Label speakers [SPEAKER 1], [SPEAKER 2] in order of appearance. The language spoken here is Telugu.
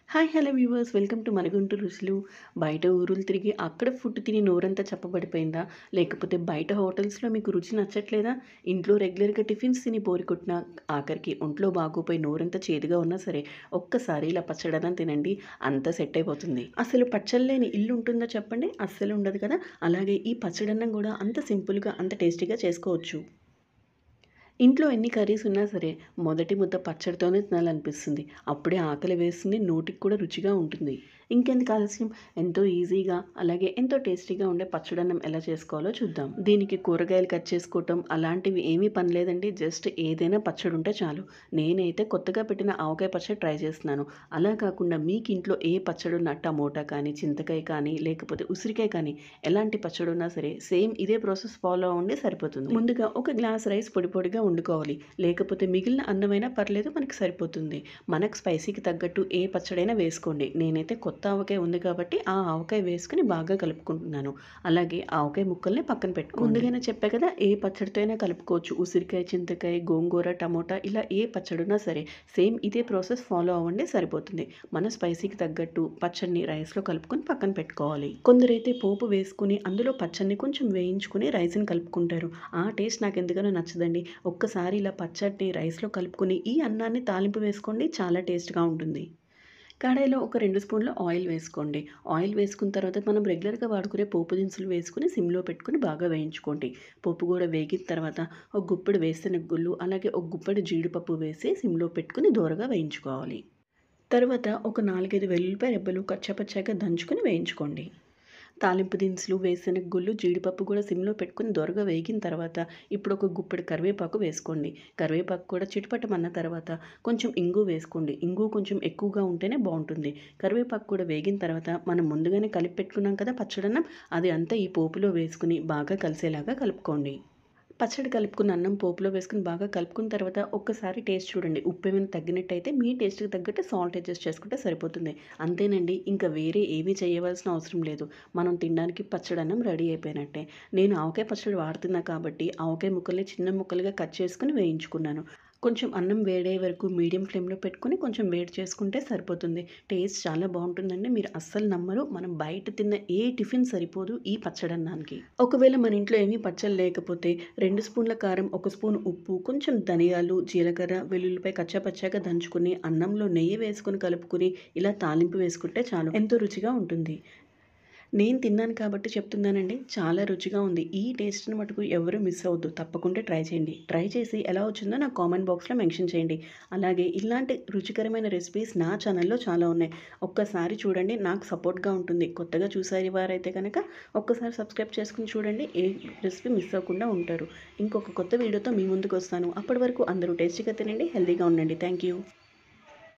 [SPEAKER 1] Hi hello viewers, welcome to మన గుంటూరు రుచులు. బయట ఊరులు తిరిగి అక్కడ ఫుడ్ తిని నోరంతా చప్పబడిపోయిందా? లేకపోతే బయట హోటల్స్లో మీకు రుచి నచ్చట్లేదా? ఇంట్లో రెగ్యులర్గా టిఫిన్స్ తిని బోరు కొట్టినా, ఆఖరికి ఒంట్లో బాగోపోయి నోరంతా చేదుగా ఉన్నా సరే ఒక్కసారి ఇలా పచ్చడన్నం తినండి, అంతా సెట్ అయిపోతుంది. అసలు పచ్చళ్ళు లేని ఇల్లు ఉంటుందా చెప్పండి? అస్సలు ఉండదు కదా. అలాగే ఈ పచ్చడన్నం కూడా అంత సింపుల్గా అంత టేస్టీగా చేసుకోవచ్చు. ఇంట్లో ఎన్ని కర్రీస్ ఉన్నా సరే మొదటి ముద్ద పచ్చడితోనే తినాలనిపిస్తుంది. అప్పుడే ఆకలి వేస్తుంది, నోటికి కూడా రుచిగా ఉంటుంది. ఇంకెందుకు ఆలస్యం, ఎంతో ఈజీగా అలాగే ఎంతో టేస్టీగా ఉండే పచ్చడన్నం ఎలా చేసుకోవాలో చూద్దాం. దీనికి కూరగాయలు కట్ చేసుకోవటం అలాంటివి ఏమీ పని లేదండి. జస్ట్ ఏదైనా పచ్చడి ఉంటే చాలు. నేనైతే కొత్తగా పెట్టిన ఆవకాయ పచ్చడి ట్రై చేస్తున్నాను. అలా కాకుండా మీకు ఇంట్లో ఏ పచ్చడి ఉన్నా, టమోటా కానీ, చింతకాయ కానీ, లేకపోతే ఉసిరికాయ కానీ, ఎలాంటి పచ్చడి ఉన్నా సరే సేమ్ ఇదే ప్రాసెస్ ఫాలో అవ్వండి, సరిపోతుంది. ముందుగా ఒక గ్లాస్ రైస్ పొడి పొడిగా వండుకోవాలి. లేకపోతే మిగిలిన అన్నమైనా పర్లేదు, మనకి సరిపోతుంది. మనకు స్పైసీకి తగ్గట్టు ఏ పచ్చడైనా వేసుకోండి. నేనైతే కొత్త ఆవకాయ ఉంది కాబట్టి ఆ ఆవకాయ వేసుకుని బాగా కలుపుకుంటున్నాను. అలాగే ఆవకాయ ముక్కల్ని పక్కన పెట్టుకోండి. ముందుగానే చెప్పా కదా, ఏ పచ్చడితో అయినా కలుపుకోవచ్చు. ఉసిరికాయ, చింతకాయ, గోంగూర, టమోటా ఇలా ఏ పచ్చడున్నా సరే సేమ్ ఇదే ప్రాసెస్ ఫాలో అవ్వండి, సరిపోతుంది. మన స్పైసీకి తగ్గట్టు పచ్చడిని రైస్లో కలుపుకొని పక్కన పెట్టుకోవాలి. కొందరైతే పోపు వేసుకుని అందులో పచ్చడిని కొంచెం వేయించుకుని రైస్ని కలుపుకుంటారు. ఆ టేస్ట్ నాకు ఎందుకనో నచ్చదండి. ఒక్కసారి ఇలా పచ్చడిని రైస్లో కలుపుకొని ఈ అన్నాన్ని తాలింపు వేసుకోండి, చాలా టేస్ట్గా ఉంటుంది. కడాయిలో ఒక 2 స్పూన్ల ఆయిల్ వేసుకోండి. ఆయిల్ వేసుకున్న తర్వాత మనం రెగ్యులర్గా వాడుకునే పోపు దినుసులు వేసుకుని సిమ్లో పెట్టుకుని బాగా వేయించుకోండి. పోపు కూడా వేగిన తర్వాత ఒక గుప్పెడు వేరుశెనగ గుళ్ళు అలాగే ఒక గుప్పెడు జీడిపప్పు వేసి సిమ్లో పెట్టుకుని దోరగా వేయించుకోవాలి. తర్వాత ఒక 4, 5 వెల్లుల్లిపాయ రెబ్బలు కచ్చాపచ్చాగా దంచుకొని వేయించుకోండి. తాలింపు దినుసులు, వేరుశెనగ గుళ్ళు, జీడిపప్పు కూడా సిమ్లో పెట్టుకుని దోరగా వేగిన తర్వాత ఇప్పుడు ఒక గుప్పెడు కరివేపాకు వేసుకోండి. కరివేపాకు కూడా చిటపటమన్న తర్వాత కొంచెం ఇంగువ వేసుకోండి. ఇంగువ కొంచెం ఎక్కువగా ఉంటేనే బాగుంటుంది. కరివేపాకు కూడా వేగిన తర్వాత మనం ముందుగానే కలిపి పెట్టుకున్నాం కదా పచ్చడన్నం, అది అంతా ఈ పోపులో వేసుకుని బాగా కలిసేలాగా కలుపుకోండి. పచ్చడి కలుపుకున్న అన్నం పోపులో వేసుకుని బాగా కలుపుకున్న తర్వాత ఒక్కసారి టేస్ట్ చూడండి. ఉప్పు ఏమైనా తగ్గినట్టయితే మీ టేస్ట్‌కి తగ్గట్టు సాల్ట్ అడ్జస్ట్ చేసుకుంటే సరిపోతుంది. అంతేనండి. ఇంకా వేరే ఏమీ చేయవలసిన అవసరం లేదు. మనం తినడానికి పచ్చడన్నం రెడీ అయిపోయినట్టే. నేను ఆవకాయ పచ్చడి వాడుతున్నా కాబట్టి ఆవకాయ ముక్కల్ని చిన్న ముక్కలుగా కట్ చేసుకొని వేయించుకున్నాను. కొంచెం అన్నం వేడయ్యే వరకు మీడియం ఫ్లేమ్‌లో పెట్టుకొని కొంచెం వేడి చేసుకుంటే సరిపోతుంది. టేస్ట్ చాలా బాగుంటుందండి. మీరు అస్సలు నమ్మరు. మనం బయట తిన్న ఏ టిఫిన్ సరిపోదు ఈ పచ్చడన్నానికి. ఒకవేళ మన ఇంట్లో ఏమీ పచ్చళ్ళు లేకపోతే 2 స్పూన్ల కారం, 1 స్పూన్ ఉప్పు, కొంచెం ధనియాలు, జీలకర్ర, వెల్లుల్లిపాయ కచ్చాపచ్చాగా దంచుకొని అన్నంలో నెయ్యి వేసుకొని కలుపుకొని ఇలా తాలింపు వేసుకుంటే చాలు, ఎంతో రుచిగా ఉంటుంది. నేను తిన్నాను కాబట్టి చెప్తున్నానండి. చాలా రుచిగా ఉంది. ఈ టేస్ట్‌ని మటుకు ఎవరు మిస్ అవ్వద్దు. తప్పకుండా ట్రై చేయండి. ట్రై చేసి ఎలా వచ్చిందో నాకు కామెంట్ బాక్స్‌లో మెన్షన్ చేయండి. అలాగే ఇలాంటి రుచికరమైన రెసిపీస్ నా ఛానల్‌లో చాలా ఉన్నాయి. ఒక్కసారి చూడండి, నాకు సపోర్ట్‌గా ఉంటుంది. కొత్తగా చూసే వారైతే కనుక ఒక్కసారి సబ్స్క్రైబ్ చేసుకొని చూడండి. ఏ రెసిపీ మిస్ అవ్వకుండా ఉంటారు. ఇంకొక కొత్త వీడియోతో మీ ముందుకు వస్తాను. అప్పటి వరకు అందరూ టేస్టీగా తినండి, హెల్తీగా ఉండండి. Thank you.